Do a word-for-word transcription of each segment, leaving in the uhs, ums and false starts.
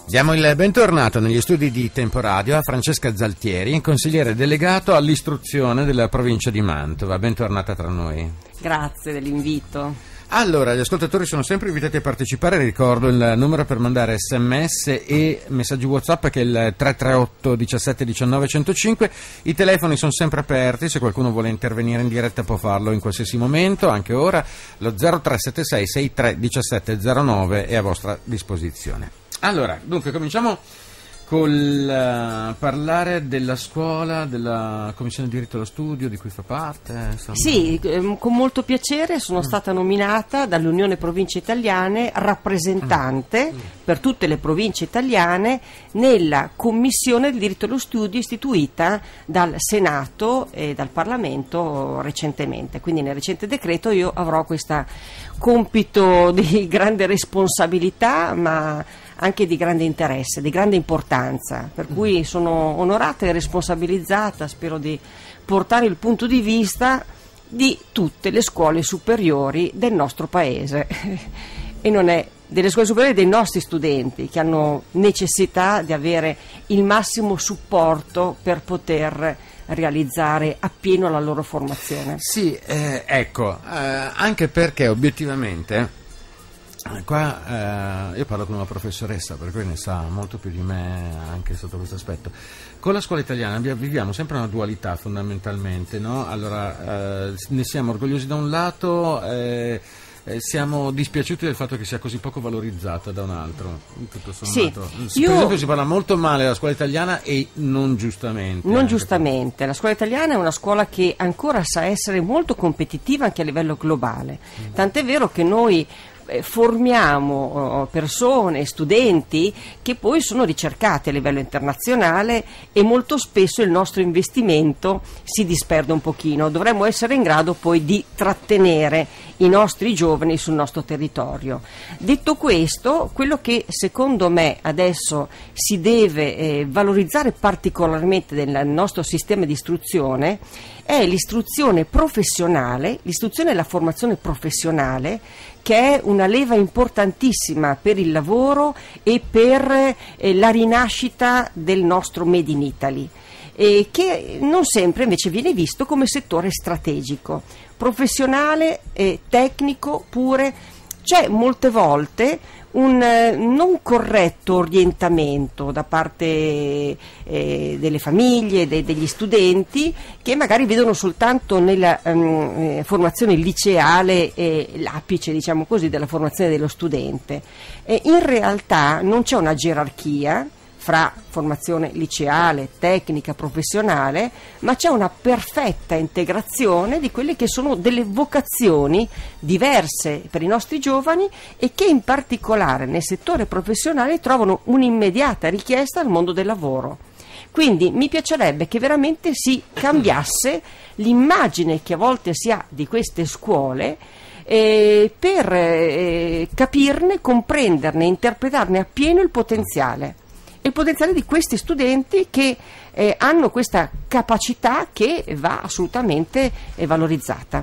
Diamo il bentornato negli studi di Temporadio a Francesca Zaltieri, consigliere delegato all'istruzione della provincia di Mantova. Bentornata tra noi. Grazie dell'invito. Allora, gli ascoltatori sono sempre invitati a partecipare. Ricordo il numero per mandare sms e messaggi WhatsApp, che è il tre tre otto diciassette diciannove centocinque. I telefoni sono sempre aperti, se qualcuno vuole intervenire in diretta può farlo in qualsiasi momento, anche ora. Lo zero tre sette sei sei tre diciassette zero nove è a vostra disposizione. Allora, dunque, cominciamo col uh, parlare della scuola, della Commissione Diritto allo Studio di cui fa parte. Insomma. Sì, ehm, con molto piacere sono mm. stata nominata dall'Unione Province Italiane rappresentante mm. per tutte le province italiane nella Commissione del Diritto allo Studio istituita dal Senato e dal Parlamento recentemente. Quindi nel recente decreto io avrò questo compito di grande responsabilità, ma anche di grande interesse, di grande importanza, per cui sono onorata e responsabilizzata. Spero di portare il punto di vista di tutte le scuole superiori del nostro paese e non è delle scuole superiori dei nostri studenti, che hanno necessità di avere il massimo supporto per poter realizzare appieno la loro formazione. Sì, eh, ecco, eh, anche perché obiettivamente qua eh, io parlo con una professoressa, per cui ne sa molto più di me anche sotto questo aspetto. Con la scuola italiana viviamo sempre una dualità fondamentalmente, no? Allora eh, ne siamo orgogliosi da un lato, eh, eh, siamo dispiaciuti del fatto che sia così poco valorizzata da un altro. Tutto sommato. Sì, per io... esempio si parla molto male della scuola italiana e non giustamente. Non giustamente, la scuola italiana è una scuola che ancora sa essere molto competitiva anche a livello globale, mm. tant'è vero che noi formiamo persone, studenti che poi sono ricercati a livello internazionale e molto spesso il nostro investimento si disperde un pochino. Dovremmo essere in grado poi di trattenere i nostri giovani sul nostro territorio. Detto questo, quello che secondo me adesso si deve eh, valorizzare particolarmente nel nostro sistema di istruzione è l'istruzione professionale, l'istruzione e la formazione professionale, che è una leva importantissima per il lavoro e per eh, la rinascita del nostro Made in Italy, e che non sempre invece viene visto come settore strategico, professionale e tecnico pure. C'è molte volte un eh, non corretto orientamento da parte eh, delle famiglie, de- degli studenti, che magari vedono soltanto nella um, eh, formazione liceale eh, l'apice, diciamo così, della formazione dello studente. E in realtà non c'è una gerarchia fra formazione liceale, tecnica, professionale, ma c'è una perfetta integrazione di quelle che sono delle vocazioni diverse per i nostri giovani e che in particolare nel settore professionale trovano un'immediata richiesta al mondo del lavoro. Quindi mi piacerebbe che veramente si cambiasse l'immagine che a volte si ha di queste scuole, eh, per eh, capirne, comprenderne, interpretarne appieno il potenziale. Il potenziale di questi studenti che eh, hanno questa capacità che va assolutamente eh, valorizzata.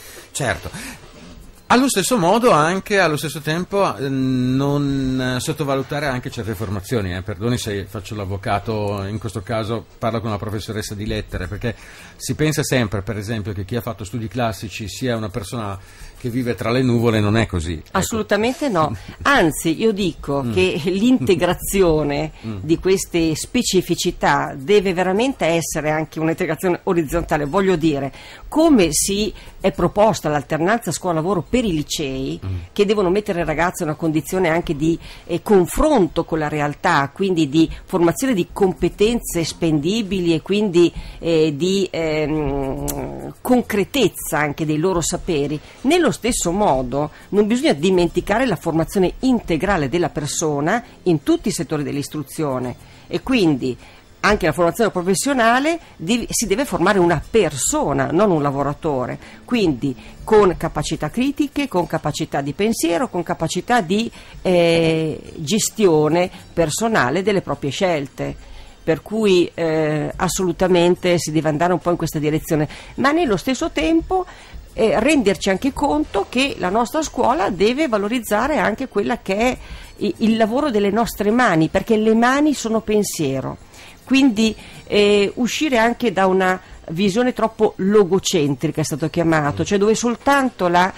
Certo. Allo stesso modo, anche allo stesso tempo, eh, non sottovalutare anche certe formazioni. Eh. Perdoni se faccio l'avvocato, in questo caso parlo con una professoressa di lettere, perché si pensa sempre, per esempio, che chi ha fatto studi classici sia una persona che vive tra le nuvole. Non è così. Ecco. Assolutamente no. Anzi, io dico mm. che l'integrazione mm. di queste specificità deve veramente essere anche un'integrazione orizzontale. Voglio dire, come si è proposta l'alternanza scuola-lavoro per i licei, mm. che devono mettere il ragazzo in una condizione anche di eh, confronto con la realtà, quindi di formazione di competenze spendibili e quindi eh, di ehm, concretezza anche dei loro saperi. Nello stesso modo non bisogna dimenticare la formazione integrale della persona in tutti i settori dell'istruzione, e quindi anche la formazione professionale di, si deve formare una persona, non un lavoratore, quindi con capacità critiche, con capacità di pensiero, con capacità di eh, gestione personale delle proprie scelte. Per cui eh, assolutamente si deve andare un po' in questa direzione, ma nello stesso tempo eh, renderci anche conto che la nostra scuola deve valorizzare anche quella che è il, il lavoro delle nostre mani, perché le mani sono pensiero. Quindi eh, uscire anche da una visione troppo logocentrica, è stato chiamato, cioè dove soltanto la,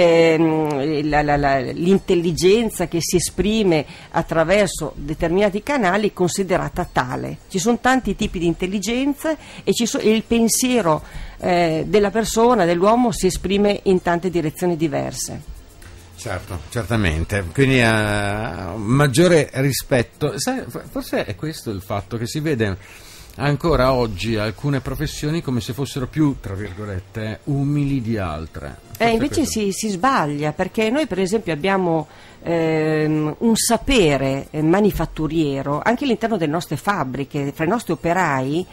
ehm, la, la, la, l'intelligenza che si esprime attraverso determinati canali è considerata tale. Ci sono tanti tipi di intelligenza e, ci so, e il pensiero eh, della persona, dell'uomo, si esprime in tante direzioni diverse. Certo, certamente, quindi uh, maggiore rispetto. Sai, forse è questo il fatto che si vede ancora oggi alcune professioni come se fossero più, tra virgolette, umili di altre. Eh, invece si, si sbaglia, perché noi per esempio abbiamo ehm, un sapere eh, manifatturiero anche all'interno delle nostre fabbriche, fra i nostri operai,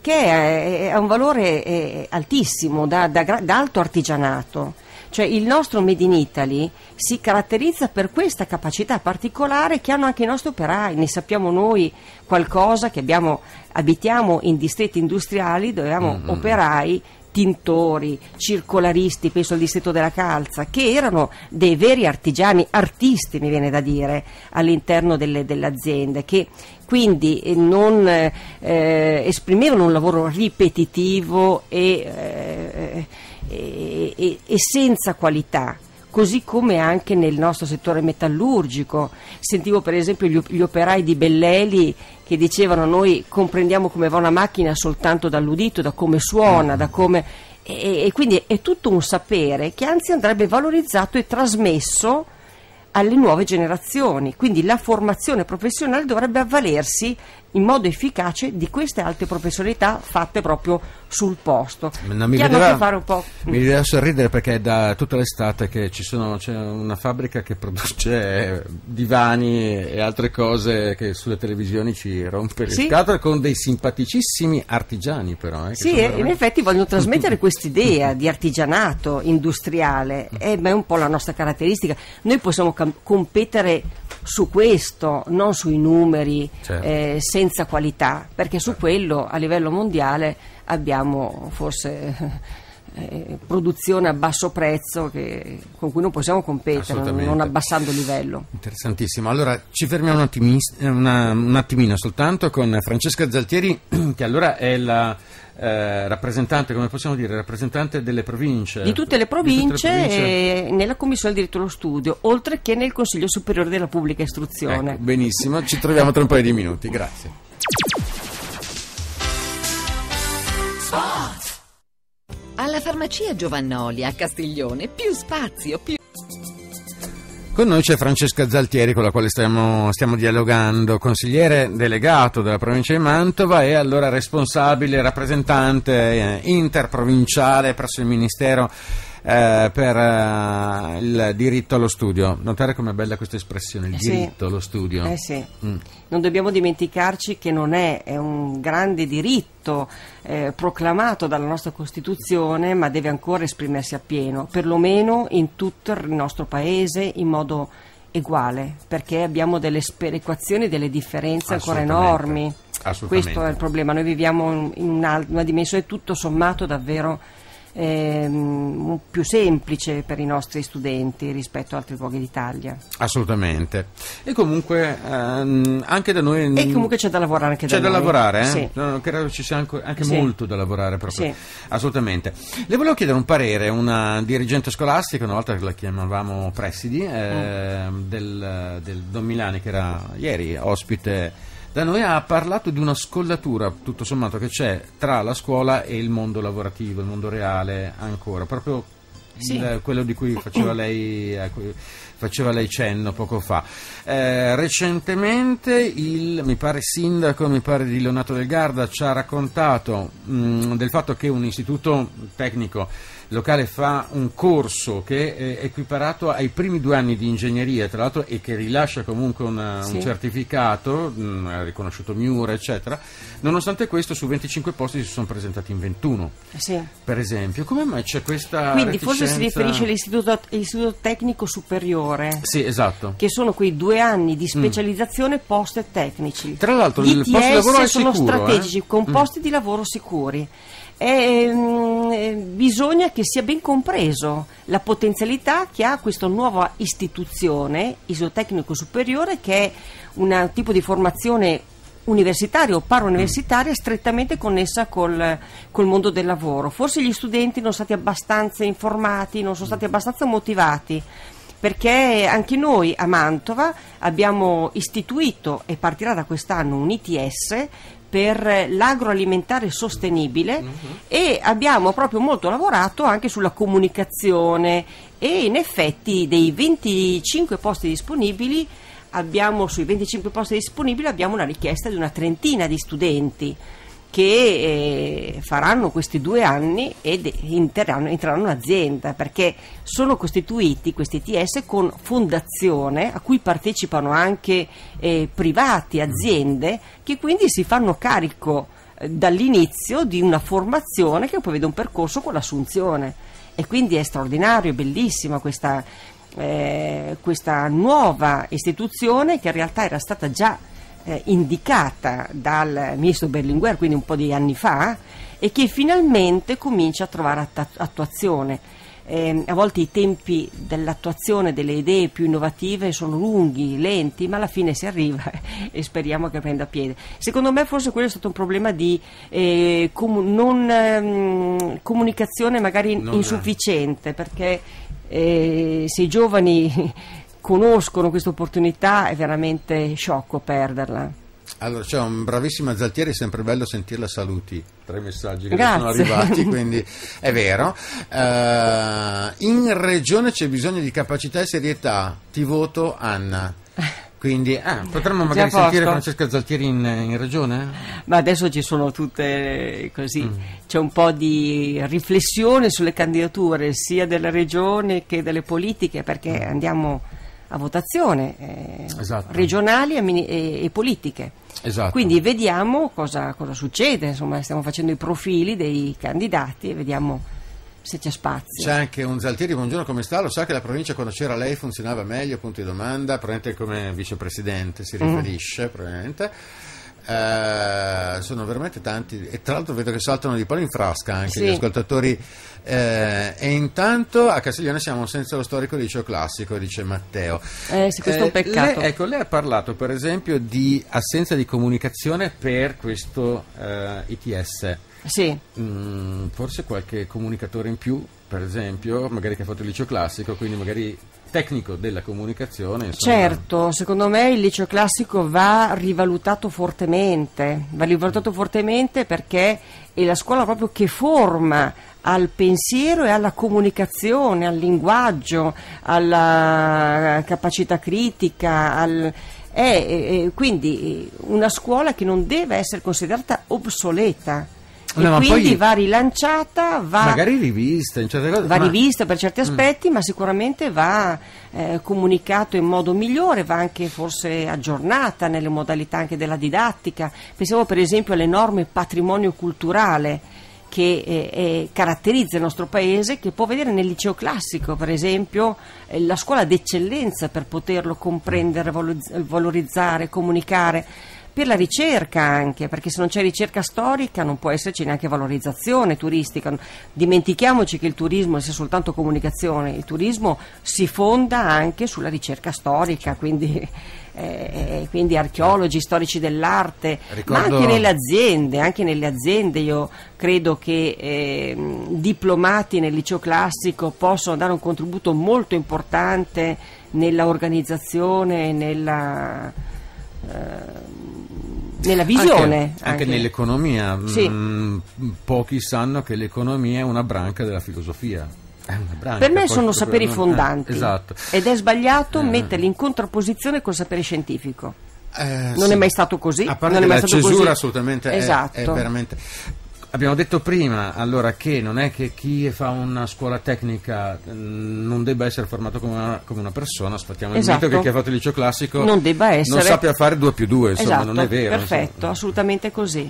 che ha un valore eh, altissimo, da, da, da alto artigianato. Cioè il nostro Made in Italy si caratterizza per questa capacità particolare che hanno anche i nostri operai. Ne sappiamo noi qualcosa, che abbiamo, abitiamo in distretti industriali dove abbiamo mm-hmm. operai, tintori, circolaristi, penso al distretto della Calza, che erano dei veri artigiani, artisti mi viene da dire, all'interno delle, delle aziende, che quindi non eh, esprimevano un lavoro ripetitivo e, eh, e, e, e senza qualità. Così come anche nel nostro settore metallurgico. Sentivo per esempio gli, gli operai di Belleli che dicevano: noi comprendiamo come va una macchina soltanto dall'udito, da come suona, da come... E, e quindi è tutto un sapere che anzi andrebbe valorizzato e trasmesso alle nuove generazioni. Quindi la formazione professionale dovrebbe avvalersi in modo efficace di queste alte professionalità fatte proprio sul posto. Non mi che vedeva, hanno a che fare un po'. Mi vedeva sorridere perché è da tutta l'estate che ci sono, c'è una fabbrica che produce divani e altre cose che sulle televisioni ci rompe le sì. scatole, con dei simpaticissimi artigiani però. Eh, che sì, veramente... in effetti vogliono trasmettere quest'idea di artigianato industriale, e beh, è un po' la nostra caratteristica. Noi possiamo cam- competere su questo, non sui numeri, certo. eh, senza qualità, perché su quello a livello mondiale abbiamo forse eh, produzione a basso prezzo che, con cui non possiamo competere, non, non abbassando il livello. Interessantissimo. Allora ci fermiamo un, attimis, una, un attimino soltanto con Francesca Zaltieri, che allora è la eh, rappresentante, come possiamo dire, rappresentante delle province. Di tutte le province, tutte le province. E nella Commissione del Diritto allo Studio, oltre che nel Consiglio Superiore della Pubblica Istruzione. Ecco, benissimo, ci troviamo tra un paio di minuti, grazie. Alla farmacia Giovannoli a Castiglione, più spazio, più... Con noi c'è Francesca Zaltieri, con la quale stiamo, stiamo dialogando, consigliere delegato della provincia di Mantova e allora responsabile, rappresentante eh, interprovinciale presso il Ministero eh, per eh, il diritto allo studio. Notare com'è bella questa espressione, il eh diritto sì. allo studio. Eh sì. Mm. Non dobbiamo dimenticarci che non è, è un grande diritto eh, proclamato dalla nostra Costituzione, ma deve ancora esprimersi appieno, perlomeno in tutto il nostro Paese in modo uguale, perché abbiamo delle sperequazioni, delle differenze ancora enormi. Questo è il problema. Noi viviamo in una, una dimensione tutto sommato davvero Ehm, più semplice per i nostri studenti rispetto ad altri luoghi d'Italia. Assolutamente. E comunque ehm, anche da noi e comunque c'è da lavorare anche da c'è noi. da lavorare, eh? Sì. No, credo ci sia anche, anche sì. molto da lavorare proprio. Sì. Assolutamente. Le volevo chiedere un parere, una dirigente scolastica, una volta che la chiamavamo presidi eh, mm. del, del Don Milani, che era ieri ospite da noi, ha parlato di una scollatura tutto sommato che c'è tra la scuola e il mondo lavorativo, il mondo reale ancora, proprio sì. il, quello di cui faceva lei, a cui faceva lei cenno poco fa. Eh, recentemente il, mi pare sindaco, mi pare di Leonato del Garda, ci ha raccontato mh, del fatto che un istituto tecnico locale fa un corso che è equiparato ai primi due anni di ingegneria, tra l'altro, e che rilascia comunque una, sì. un certificato, mh, riconosciuto Miura, eccetera. Nonostante questo, su venticinque posti si sono presentati in ventuno, sì. per esempio. Come mai c'è questa Quindi reticenza? Forse si riferisce all'istituto, all'istituto tecnico superiore. Sì, esatto. Che sono quei due anni di specializzazione mm. post e tecnici. Tra l'altro il posto di lavoro è sono sicuro, strategici, eh? con mm. posti di lavoro sicuri. E, mh, bisogna che sia ben compreso la potenzialità che ha questa nuova istituzione, Istituto Tecnico Superiore, che è un tipo di formazione universitaria o parauniversitaria strettamente connessa col, col mondo del lavoro. Forse gli studenti non sono stati abbastanza informati, non sono stati abbastanza motivati, perché anche noi a Mantova abbiamo istituito, e partirà da quest'anno, un I T S per l'agroalimentare sostenibile, uh-huh. e abbiamo proprio molto lavorato anche sulla comunicazione, e in effetti dei venticinque posti disponibili abbiamo, sui venticinque posti disponibili abbiamo una richiesta di una trentina di studenti che eh, faranno questi due anni ed entreranno, entreranno in azienda, perché sono costituiti questi I T S con fondazione a cui partecipano anche eh, privati, aziende, che quindi si fanno carico eh, dall'inizio di una formazione che poi vede un percorso con l'assunzione, e quindi è straordinario, è bellissima questa, eh, questa nuova istituzione, che in realtà era stata già Eh, indicata dal ministro Berlinguer, quindi un po' di anni fa, e che finalmente comincia a trovare att- attuazione. Eh, a volte i tempi dell'attuazione delle idee più innovative sono lunghi, lenti, ma alla fine si arriva e speriamo che prenda piede. Secondo me forse quello è stato un problema di eh, com- non, ehm, comunicazione magari non insufficiente, perché eh, se i giovani conoscono questa opportunità è veramente sciocco perderla. Allora, c'è un bravissima Zaltieri, è sempre bello sentirla, saluti, tre messaggi che Grazie. sono arrivati, quindi è vero. Uh, in regione c'è bisogno di capacità e serietà, ti voto Anna. Quindi ah, potremmo magari Già sentire posto. Francesca Zaltieri in, in regione? Ma adesso ci sono tutte così, mm. c'è un po' di riflessione sulle candidature sia della regione che delle politiche, perché mm. andiamo a votazione eh, esatto. regionali e, mini- e, e politiche. Esatto. Quindi vediamo cosa, cosa succede, insomma stiamo facendo i profili dei candidati e vediamo se c'è spazio. C'è anche un Zaltieri, buongiorno, come sta? Lo sa che la provincia quando c'era lei funzionava meglio, punto di domanda, probabilmente come vicepresidente si riferisce, mm. probabilmente. Eh, sono veramente tanti, e tra l'altro vedo che saltano di palo in frasca anche sì. gli ascoltatori, eh, e intanto a Castiglione siamo senza lo storico liceo classico, dice Matteo. Eh, sì, questo è un peccato. Lei, ecco, lei ha parlato per esempio di assenza di comunicazione per questo eh, I T S. Sì. Mm, forse qualche comunicatore in più, per esempio, magari che ha fatto il liceo classico, quindi magari tecnico della comunicazione. Insomma. Certo, secondo me il liceo classico va rivalutato fortemente, va rivalutato fortemente perché è la scuola proprio che forma al pensiero e alla comunicazione, al linguaggio, alla capacità critica, al... è, è quindi una scuola che non deve essere considerata obsoleta. E no, quindi poi va rilanciata, va magari rivista in certe cose, va ma... rivista per certi aspetti, mm. ma sicuramente va eh, comunicato in modo migliore, va anche forse aggiornata nelle modalità anche della didattica. Pensiamo per esempio all'enorme patrimonio culturale che eh, eh, caratterizza il nostro paese, che può vedere nel liceo classico per esempio eh, la scuola d'eccellenza per poterlo comprendere, valorizzare, comunicare. Per la ricerca anche, perché se non c'è ricerca storica non può esserci neanche valorizzazione turistica. Dimentichiamoci che il turismo sia soltanto comunicazione, il turismo si fonda anche sulla ricerca storica, quindi, eh, quindi archeologi, storici dell'arte, Ricordo... ma anche nelle aziende, anche nelle aziende io credo che eh, diplomati nel liceo classico possono dare un contributo molto importante nella organizzazione, nella... Eh, nella visione anche, anche anche. nell'economia. Sì. mh, pochi sanno che l'economia è una branca della filosofia. È una branca, per me poi sono saperi non... fondanti, eh, esatto. ed è sbagliato eh. metterli in contrapposizione col sapere scientifico. Eh, non sì. è mai stato così, a parte non è mai la stato cesura così. assolutamente esatto. è, è veramente. Abbiamo detto prima allora che non è che chi fa una scuola tecnica mh, non debba essere formato come una, come una persona. Sfattiamo il esatto. mito che chi ha fatto il liceo classico non debba essere, non sappia fare due più due, insomma, esatto, non è vero. Perfetto, insomma. assolutamente così.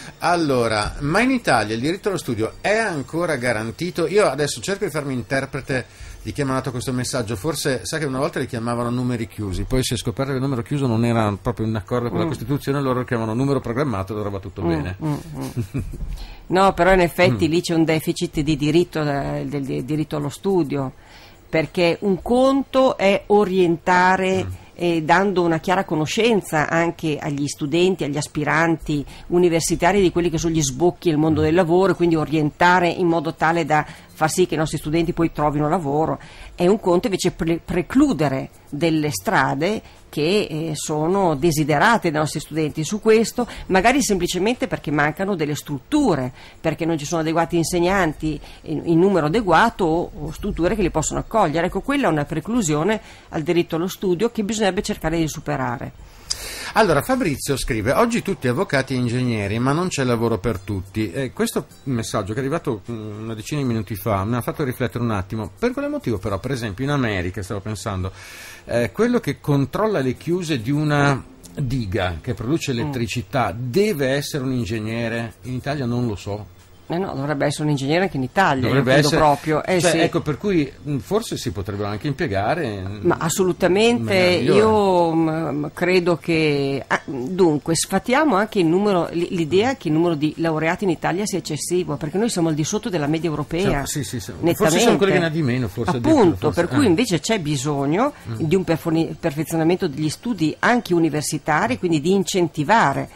Allora, ma in Italia il diritto allo studio è ancora garantito? Io adesso cerco di farmi interprete di chi ha mandato questo messaggio. Forse sa che una volta li chiamavano numeri chiusi, poi si è scoperto che il numero chiuso non era proprio in accordo con mm. la Costituzione, loro lo chiamano numero programmato e allora va tutto mm, bene. Mm, mm. No, però in effetti Mm. lì c'è un deficit di diritto, eh, del, del diritto allo studio, perché un conto è orientare Mm. eh, dando una chiara conoscenza anche agli studenti, agli aspiranti universitari di quelli che sono gli sbocchi del mondo del lavoro, e quindi orientare in modo tale da far sì che i nostri studenti poi trovino lavoro. È un conto invece pre- precludere delle strade che eh, sono desiderate dai nostri studenti. Su questo, magari semplicemente perché mancano delle strutture, perché non ci sono adeguati insegnanti in, in numero adeguato o, o strutture che li possono accogliere. Ecco, quella è una preclusione al diritto allo studio che bisognerebbe cercare di superare. Allora, Fabrizio scrive: oggi tutti avvocati e ingegneri, ma non c'è lavoro per tutti. Eh, questo messaggio che è arrivato mh, una decina di minuti fa mi ha fatto riflettere un attimo. Per quale motivo però, per esempio in America, stavo pensando, eh, quello che controlla le chiuse di una diga che produce elettricità mm. deve essere un ingegnere? In Italia non lo so. Eh no, dovrebbe essere un ingegnere anche in Italia, Dovrebbe io credo essere, proprio. Eh cioè, sì. Ecco, per cui mh, forse si potrebbero anche impiegare. Ma assolutamente, io mh, credo che ah, dunque sfatiamo anche il numero, l'idea che il numero di laureati in Italia sia eccessivo, perché noi siamo al di sotto della media europea. Sì, sì, sì. Nettamente. Forse sono quelli che ne ha di meno, forse. Appunto, forse. per cui eh. invece c'è bisogno mm. di un perfoni- perfezionamento degli studi anche universitari, quindi di incentivare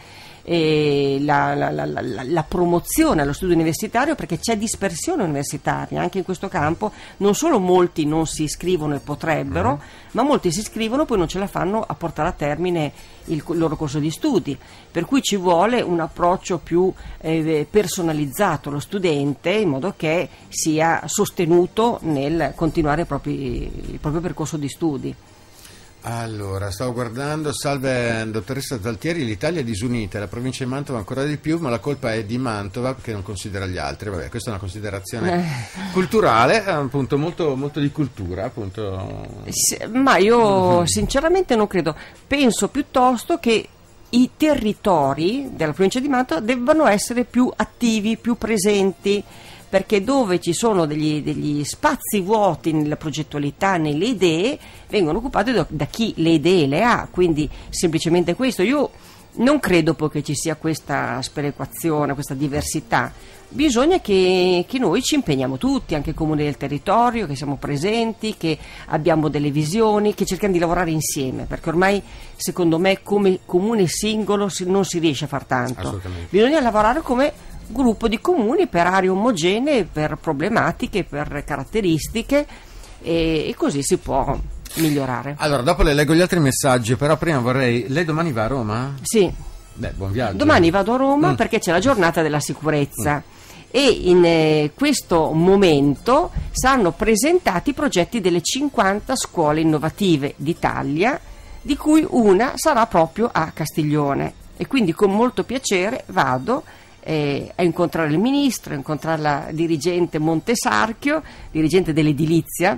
E la, la, la, la, la promozione allo studio universitario, perché c'è dispersione universitaria anche in questo campo. Non solo molti non si iscrivono e potrebbero, mm. ma molti si iscrivono e poi non ce la fanno a portare a termine il, il loro corso di studi, per cui ci vuole un approccio più eh, personalizzato allo studente, in modo che sia sostenuto nel continuare i propri, il proprio percorso di studi. Allora, stavo guardando, salve dottoressa Zaltieri, l'Italia è disunita, la provincia di Mantova ancora di più, ma la colpa è di Mantova perché non considera gli altri. Vabbè, questa è una considerazione eh. culturale, appunto, molto, molto di cultura, appunto. Sì, ma io mm-hmm. sinceramente non credo, penso piuttosto che i territori della provincia di Mantova debbano essere più attivi, più presenti, perché dove ci sono degli, degli spazi vuoti nella progettualità, nelle idee, vengono occupati da, da chi le idee le ha, quindi semplicemente questo. Io non credo poi che ci sia questa sperequazione, questa diversità. Bisogna che, che noi ci impegniamo tutti, anche i comuni del territorio, che siamo presenti, che abbiamo delle visioni, che cerchiamo di lavorare insieme, perché ormai secondo me come comune singolo si, non si riesce a far tanto. Bisogna lavorare come gruppo di comuni per aree omogenee, per problematiche, per caratteristiche, e, e così si può migliorare. Allora, dopo le leggo gli altri messaggi, però prima vorrei... Lei domani va a Roma? Sì. Beh, buon viaggio. Domani vado a Roma mm. perché c'è la giornata della sicurezza mm. e in eh, questo momento saranno presentati i progetti delle cinquanta scuole innovative d'Italia, di cui una sarà proprio a Castiglione, e quindi con molto piacere vado Eh, a incontrare il ministro, a incontrare la dirigente Montesarchio, dirigente dell'edilizia,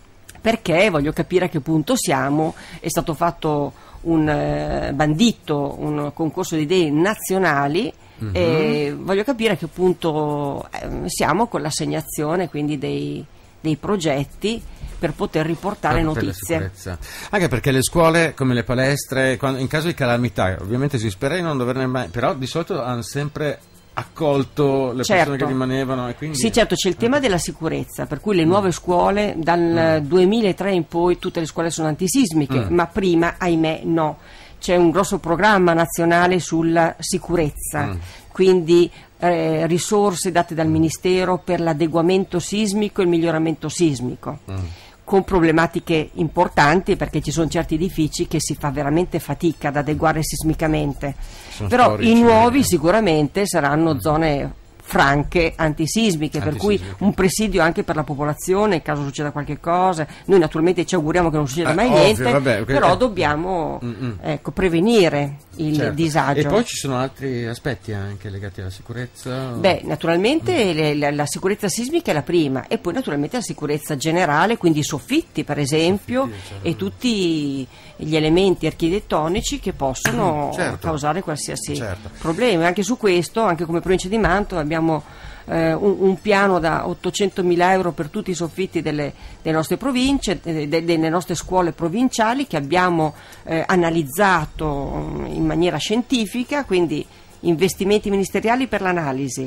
perché voglio capire a che punto siamo. È stato fatto un eh, bandito, un concorso di idee nazionali, mm-hmm. e voglio capire a che punto eh, siamo con l'assegnazione quindi dei, dei progetti per poter riportare Proprio notizie. Per anche perché le scuole, come le palestre, quando, in caso di calamità, ovviamente si spera di non doverne mai, però di solito hanno sempre accolto le certo. persone che rimanevano, e quindi... Sì, certo, c'è il tema della sicurezza, per cui le nuove scuole dal mm. duemilatré in poi tutte le scuole sono antisismiche, mm. ma prima, ahimè, no. C'è un grosso programma nazionale sulla sicurezza, mm. quindi eh, risorse date dal Ministero per l'adeguamento sismico e il miglioramento sismico. Mm. con problematiche importanti, perché ci sono certi edifici che si fa veramente fatica ad adeguare sismicamente. Sono però storici, i nuovi eh. sicuramente saranno zone franche antisismiche, per cui un presidio anche per la popolazione in caso succeda qualche cosa. Noi naturalmente ci auguriamo che non succeda eh, mai ovvio, niente, vabbè, okay. però dobbiamo ecco, prevenire il certo. disagio. E poi ci sono altri aspetti anche legati alla sicurezza? Beh, naturalmente mm. le, la, la sicurezza sismica è la prima, e poi naturalmente la sicurezza generale, quindi i soffitti per esempio, soffitti, certo. e tutti gli elementi architettonici che possono certo. causare qualsiasi certo. problema. Anche su questo, anche come provincia di Mantova, abbiamo eh, un, un piano da ottocentomila euro per tutti i soffitti delle, delle nostre province, de, de, delle nostre scuole provinciali, che abbiamo eh, analizzato in maniera scientifica, quindi investimenti ministeriali per l'analisi.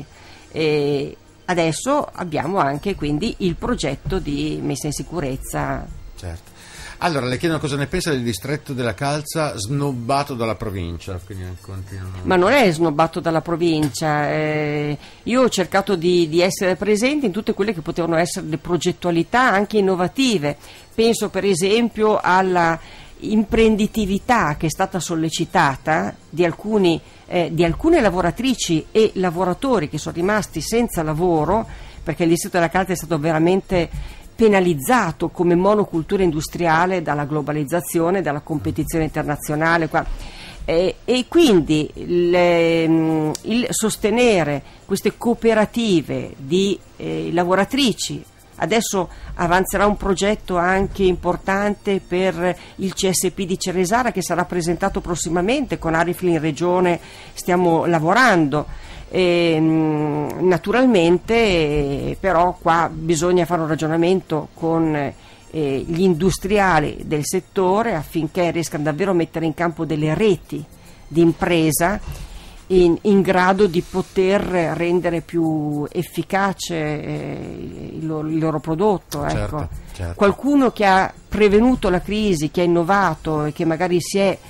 E adesso abbiamo anche quindi il progetto di messa in sicurezza. Certo. Allora, le chiedono cosa ne pensa del distretto della Calza snobbato dalla provincia. Ma non è snobbato dalla provincia, eh, io ho cercato di, di essere presente in tutte quelle che potevano essere le progettualità anche innovative. Penso per esempio alla imprenditività che è stata sollecitata di, alcuni, eh, di alcune lavoratrici e lavoratori che sono rimasti senza lavoro, perché il distretto della Calza è stato veramente penalizzato come monocultura industriale dalla globalizzazione, dalla competizione internazionale qua. Eh, e quindi le, il sostenere queste cooperative di eh, lavoratrici. Adesso avanzerà un progetto anche importante per il C S P di Ceresara, che sarà presentato prossimamente con Arifil in regione, stiamo lavorando. E, naturalmente eh, però qua bisogna fare un ragionamento con eh, gli industriali del settore affinché riescano davvero a mettere in campo delle reti di impresa in, in grado di poter rendere più efficace eh, il, loro, il loro prodotto, ecco. Certo, certo. Qualcuno che ha prevenuto la crisi, che ha innovato e che magari si è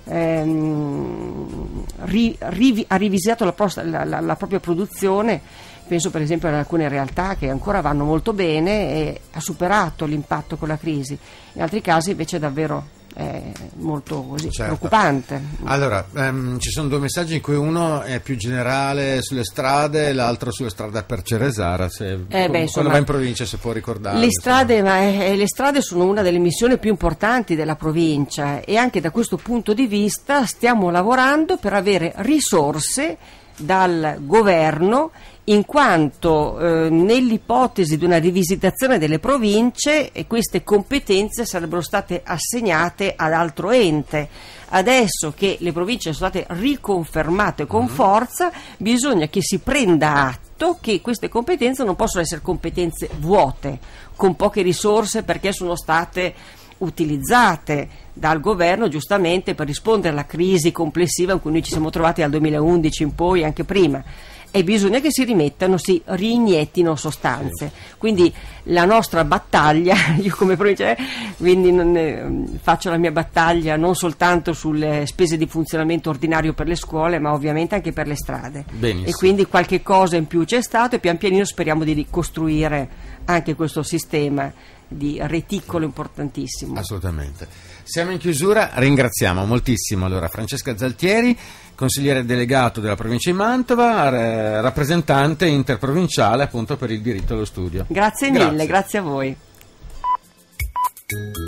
Ehm, ri, rivi, ha rivisitato la, pro, la, la, la propria produzione. Penso per esempio ad alcune realtà che ancora vanno molto bene e ha superato l'impatto con la crisi. In altri casi invece è davvero eh, molto così, certo. preoccupante. Allora, um, ci sono due messaggi in cui uno è più generale sulle strade e l'altro sulle strade per Ceresara. Se, eh beh, quando insomma, va in provincia, se può ricordare. Le strade, ma, eh, le strade sono una delle missioni più importanti della provincia, e anche da questo punto di vista stiamo lavorando per avere risorse dal governo, in quanto eh, nell'ipotesi di una rivisitazione delle province e queste competenze sarebbero state assegnate ad altro ente. Adesso che le province sono state riconfermate con forza, bisogna che si prenda atto che queste competenze non possono essere competenze vuote, con poche risorse, perché sono state utilizzate dal governo giustamente per rispondere alla crisi complessiva in cui noi ci siamo trovati dal duemilaundici in poi, anche prima, e bisogna che si rimettano, si riiniettino sostanze. Quindi la nostra battaglia, io come provincia, quindi non, eh, faccio la mia battaglia non soltanto sulle spese di funzionamento ordinario per le scuole, ma ovviamente anche per le strade. Benissimo. E quindi qualche cosa in più c'è stato, e pian pianino speriamo di ricostruire anche questo sistema di reticolo importantissimo. Assolutamente. Siamo in chiusura, ringraziamo moltissimo allora Francesca Zaltieri, consigliere delegato della provincia di Mantova, eh, rappresentante interprovinciale appunto per il diritto allo studio. Grazie mille, grazie, grazie a voi.